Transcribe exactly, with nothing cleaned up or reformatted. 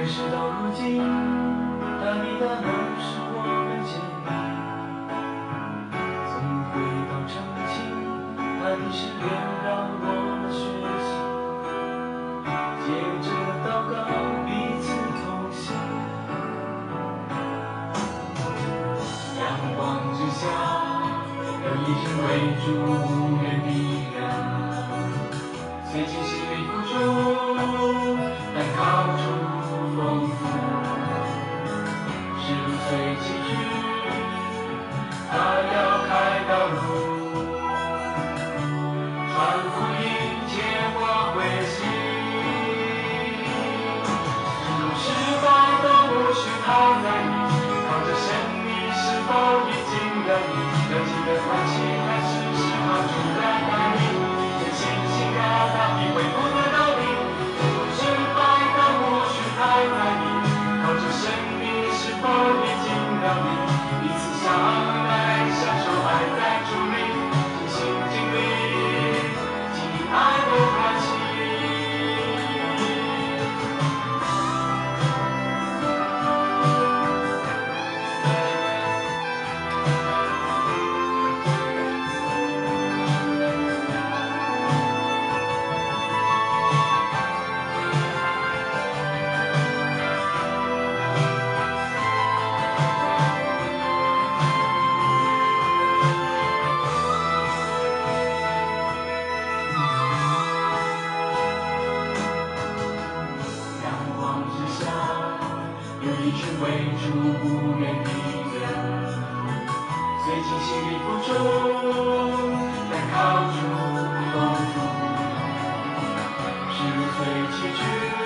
事到如今，大滴答都是我们结义。总回到澄清，他的誓言让我们学习。接着祷告，彼此同行。阳光之下，有一群为主无缘的人。虽经洗礼付出，但靠主丰富。是路虽崎岖，他要开道路。传福音，结果归心。日落时代都不许他在意，靠着生命是否已经了你？热情的关系还是时候主来带领。信心高大，体会不得到底。日落时代都不许太在意，靠着生命是否已经了你？彼此相爱，享受爱在主里，尽心尽力，经营爱的关系。有一群为主无缘的人，虽经洗礼付出，但靠主丰富。是路虽崎岖，